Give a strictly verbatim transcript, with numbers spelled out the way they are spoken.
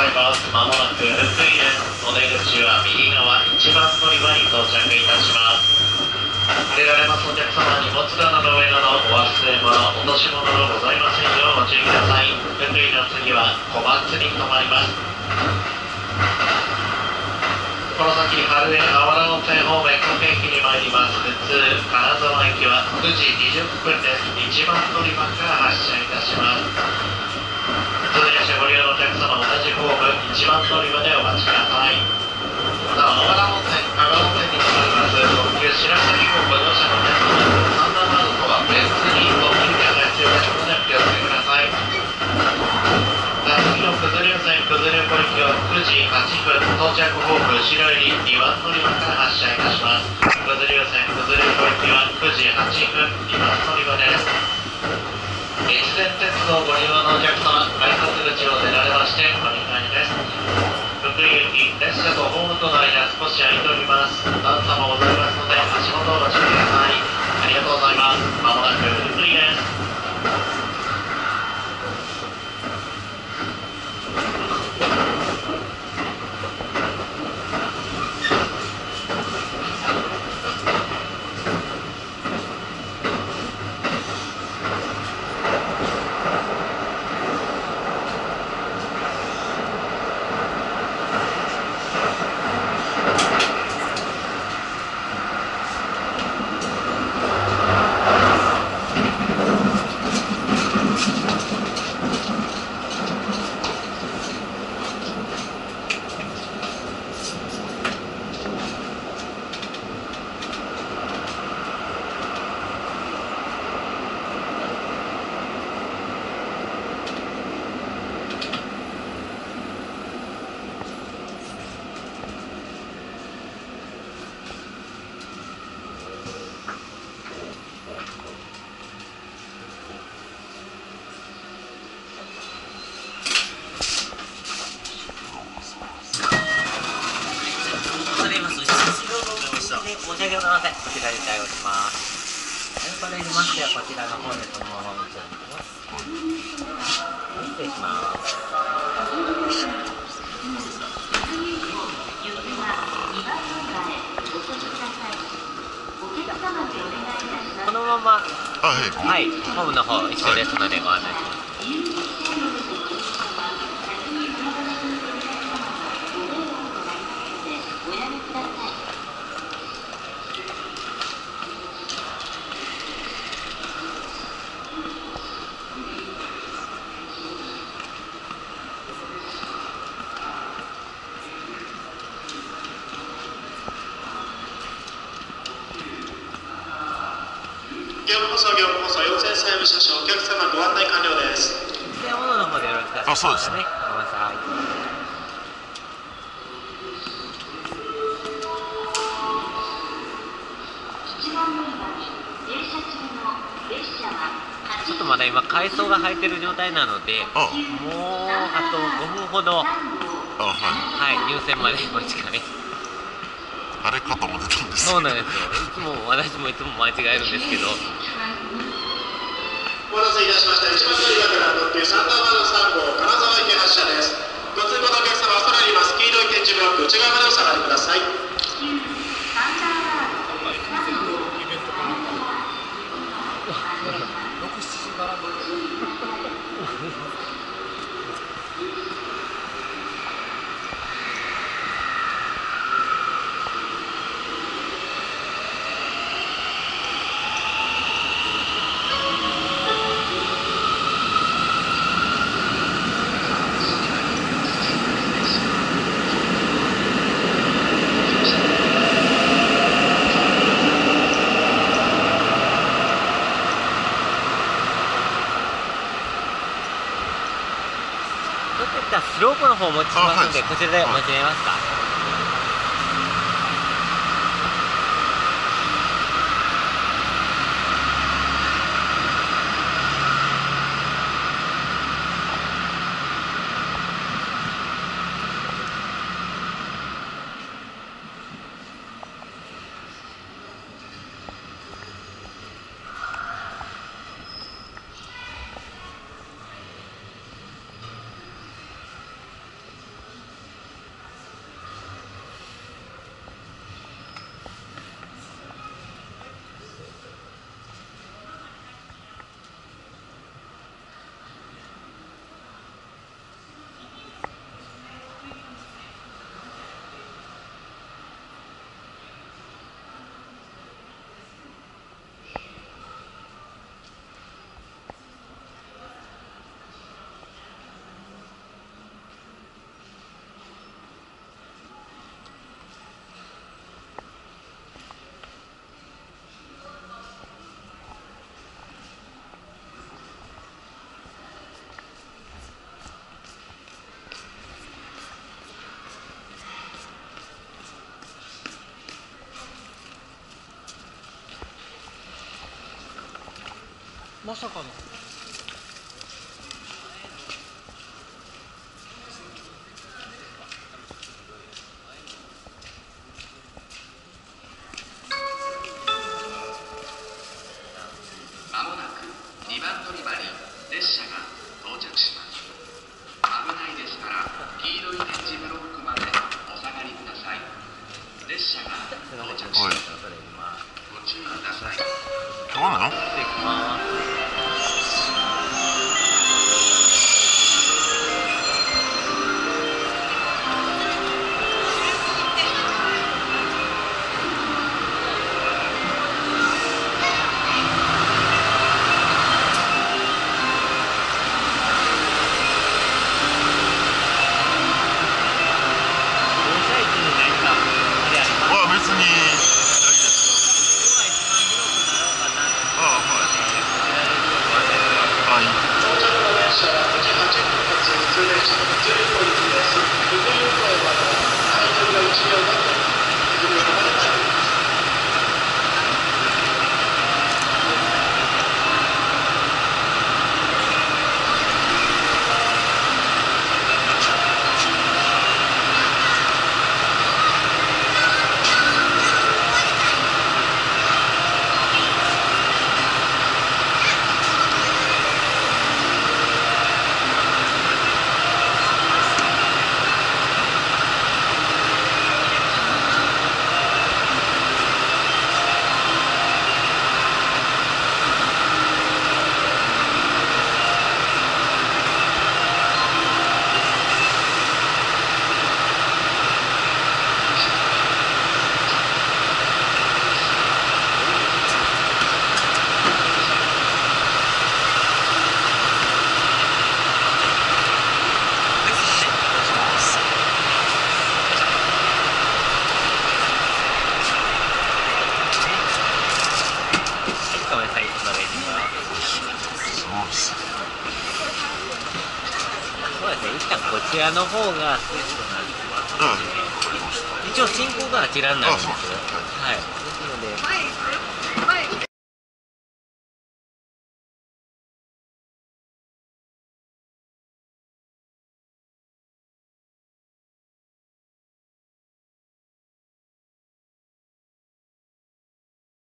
います。まもなく福井です。お出口は右側いちばん乗り場に到着いたします。出られますお客様に持ち棚の上などお忘れ物、落とし物のございませんようご注意ください。福井の次は小松に停まります。この先、春江あわら温泉方面各駅に参ります。普通、金沢駅はくじにじゅっぷんです。いちばん乗り場から発車いたします。普通列車ご利用のお客様、同じホームいちばん乗り場でお待ちください。また、あわら温泉、加賀温泉に停まります。特急白崎号ご乗車のお客様、サンダーバードとは別に特急券が必要ですのでお気をつけください。次の九頭竜線九頭竜湖行きはくじはっぷん、到着ホーム後ろよりにばん乗り場から発車いたします。九頭竜線九頭竜湖行きはくじはっぷん、にばん乗り場です。越前鉄道ご利用のお客様、改札口を出られましてお願いです。福井行き列車とホームとの間少し空いております。段差もございますので足元をご注意ください。ありがとうございます。まもなく福井です。 申し訳ございません。こちらで対応します。それにましてはこちらの方でそのまま運送に行きます。失礼します。このまま、はい、ホームの方一緒ですのでご案内します。 業務放送、業務放送、四千債務車掌、お客様ご案内完了です。 電話の方でよろしくお願いします。あ、そうですね。ごめんなさい。ちょっとまだ今改装が入ってる状態なので、もうあとごふんほど、あ、はい、はい、入線までお時間です。 あれかと思ってたんです。 そうなんですよ。いつも私もいつも間違えるんですけど。 お待たせいたしました。一番乗り場から特急サンダーバードさん号金沢駅発車です。ご通行のお客様は空にいます黄色い点字ブロック内側までお下がりください。 スロープの方お持ちしますので、こちらでお待ち願えますか。 まさかの。 まもなくにばん乗り場に列車が到着します。危ないですから黄色い点字ブロックまでお下がりください。列車が到着します。ご注意ください。 今日なの？ 失礼します。こちらの方がスイスとなってます。一応進行があちらになるんですよ。はい。ですので。